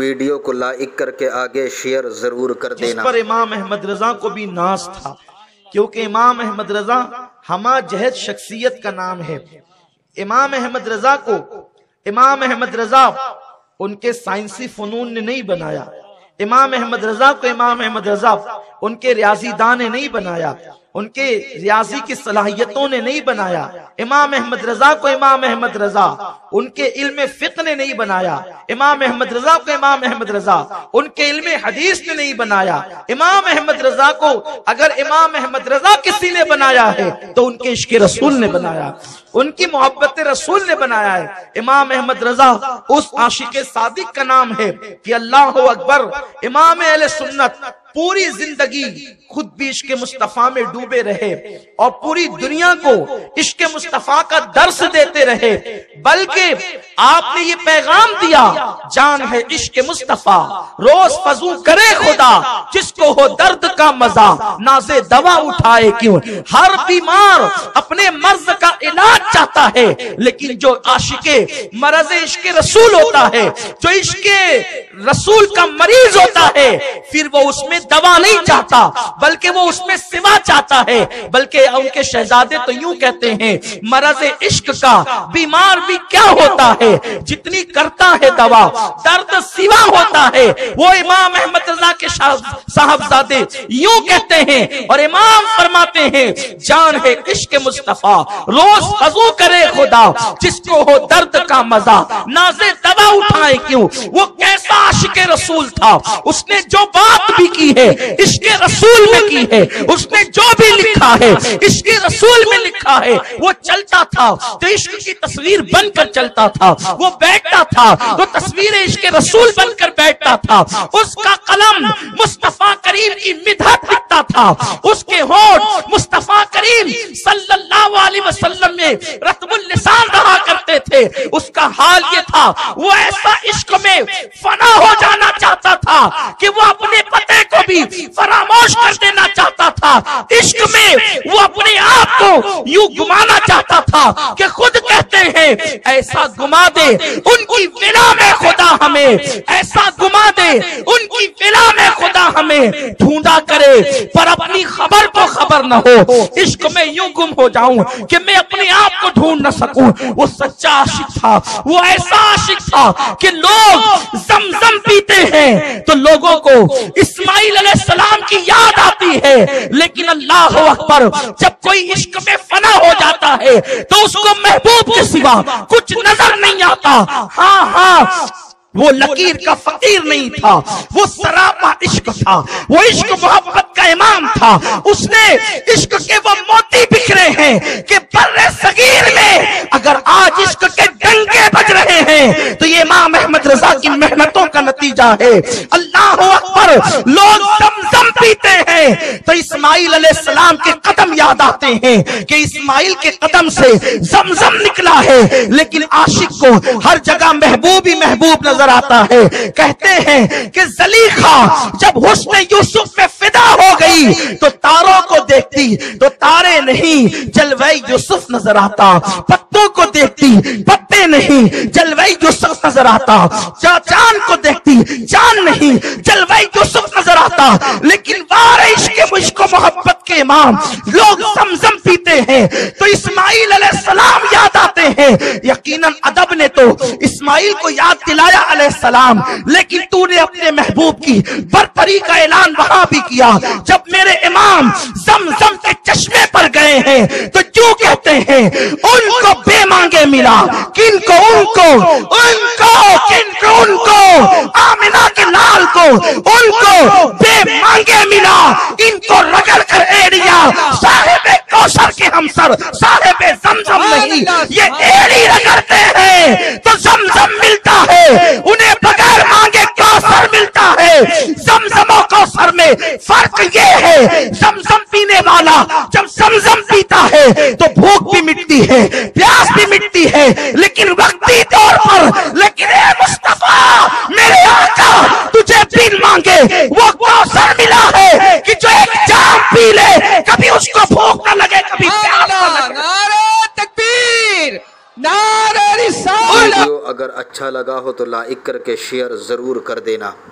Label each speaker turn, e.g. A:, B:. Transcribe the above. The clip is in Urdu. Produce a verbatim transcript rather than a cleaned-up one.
A: ویڈیو کو لائک کر کے آگے شیئر ضرور کر دینا۔
B: جس پر امام احمد رضا کو بھی ناز تھا، کیونکہ امام احمد رضا ہما جہد شخصیت کا نام ہے۔ امام احمد رضا کو امام احمد رضا ان کے سائنسی فنون نے نہیں بنایا، امام احمد رضا کو امام احمد رضا ان کے ریاضی دان نے نہیں بنایا، ان کے ریاضی کی صلاحیتوں نے نہیں بنایا، امام احمد رضا کو امام احمد رضا ان کے علم فقہ نے نہیں بنایا، امام احمد رضا کو امام احمد رضا ان کے علم حدیث نے نہیں بنایا۔ امام احمد رضا کو اگر امام احمد رضا کسی نے بنایا ہے تو ان کے عشق رسول نے بنایا، ان کی محبت رسول نے بنایا ہے۔ امام احمد رضا اس عاشق صادق کا نام ہے کہ اللہ اکبر، امام اہل سنت پوری زندگی خود بھی عشق مصطفیٰ میں ڈوبے رہے اور پوری دنیا کو عشق مصطفیٰ کا درس دیتے رہے، بلکہ آپ نے یہ پیغام دیا، جان ہے عشق مصطفیٰ روز فضو کرے خدا، جس کو ہو درد کا مزہ ناز دوا اٹھائے کیوں۔ ہر بیمار اپنے مرض کا علاج چاہتا ہے، لیکن جو عاشق مرض عشق رسول ہوتا ہے، جو عشق رسول کا مریض ہوتا ہے، پھر وہ اس میں دوا نہیں چاہتا بلکہ وہ اس میں سوا چاہتا ہے۔ بلکہ ان کے شہزادے تو یوں کہتے ہیں، مرض عشق کا بیمار بھی کیا ہوتا ہے، جتنی کرتا ہے دوا درد سوا ہوتا ہے۔ وہ امام احمد رضا کے صاحبزادے یوں کہتے ہیں اور امام فرماتے ہیں، جان ہے عشق مصطفیٰ روز فضو کرے خدا، جس کو ہو درد کا مزہ ناز دوا اٹھائے کیوں۔ وہ کیسا عاشق رسول تھا، اس نے جو بات بھی کی ہے عشق رسول میں کی ہے، اس نے جو بھی لکھا ہے عشق رسول میں لکھا ہے۔ وہ چلتا تھا تو عشق کی تصویر بن کر چلتا تھا، وہ بیٹھتا تھا تو تصویر عشق رسول بن کر بیٹھتا تھا۔ اس کا قلم مصطفیٰ کریم کی مدحت لکھتا تھا، اس کے ہونٹ مصطفیٰ کریم صلی اللہ علیہ وسلم میں رطب اللسان رہا کرتے تھے۔ اس کا حال یہ تھا، وہ ایسا عشق میں فنا ہو جانا چاہتا تھا کہ وہ اپنے پتے کو بھی فراموش کر دینا چاہتا تھا۔ عشق میں وہ اپنے آپ کو یوں گمانا چاہتا تھا کہ خود کہتے ہیں، ایسا گما دے ان کی ولا میں خدا ہمیں، ایسا گما دے ان کی ولا میں خدا ہمیں، ڈھونڈا کرے پر اپنی خبر کو خبر نہ ہو۔ عشق میں یوں گم ہو جاؤں کہ میں اپنے آپ کو ڈھونڈ نہ سکوں۔ وہ سچا عاشق تھا، وہ ایسا عاشق تھا کہ لوگ زمزم پیتے ہیں تو لوگوں کو اسماعیل علیہ السلام کی یاد آتی ہے، لیکن اللہ اکبر، جب کوئی عشق میں فنا ہو جاتا ہے تو اس کو محبوب کے سوا کچھ نظر نہیں آتا۔ ہاں ہاں وہ لکیر کا فقیر نہیں تھا، وہ سراپا عشق تھا، وہ عشق محبت کا امام تھا۔ اس نے عشق کے وہ موتی بکھرے ہیں کہ بر صغیر میں اگر آج عشق کے ڈنکے بج رہے ہیں تو یہ امام احمد رضا کی محنتوں کا نتیجہ ہے۔ اللہ اکبر، لوگ زمزم پیتے ہیں تو اسماعیل علیہ السلام کے قدم یاد آتے ہیں کہ اسماعیل کے قدم سے زمزم نکلا ہے، لیکن عاشق کو ہر جگہ محبوب ہی محبوب نظر آتا ہے۔ کہتے ہیں کہ زلیخا جب حسن یوسف میں فدا ہو گئی تو تاروں کو دیکھتی تو تارے نہیں جلوہ یوسف نظر آتا، پتوں کو دیکھتی پتے نہیں جلوہ یوسف نظر آتا، چاند کو دیکھتی چاند نہیں جلوہ یوسف نظر آتا۔ لیکن وار عشق مشق و محبت کے امام لوگ زمزم پیتے ہیں تو اسماعیل علیہ السلام یاد آتے ہیں۔ یقیناً ادب نے تو اسماعیل کو یاد دلایا علیہ السلام، لیکن تو نے اپنے محبوب کی برتری کا اعلان وہاں بھی کیا۔ جب میرے امام زمزم کے چشمے پر گئے ہیں تو کیوں کہتے ہیں، ان کو بے مانگے ملا، کن کو ان کو ان کو کن کو ان کو آمنہ کے لال کو ان کو بے مانگے ملا، ان کو رگڑ کر ایڑیا صاحب کوثر کے ہمسر صاحب زمزم نہیں، یہ ایڑی رگڑتے ہیں تو زمزم ملتا ہے، انہیں بغیر مانگے کوثر ملتا ہے۔ زمزم و کوثر میں فرق یہ ہے، زمزم پینے والا جب زمزم پیتا ہے تو بھوک بھی مٹتی ہے، پیاس بھی مٹتی ہے، لیکن وقتی طور پر، لیکن اے مصطفیٰ میرے آقا تجھے بن مانگے وہ کوثر ملا ہے کہ جو ایک جام پی لے کبھی اس کو بھوک نہ لگے، کبھی پیاس نہ لگے۔
C: نعرہ تکبیر، نعرہ رسالت۔
A: ویڈیو اگر اچھا لگا ہو تو لائک کر کے شیئر ضرور کر دینا۔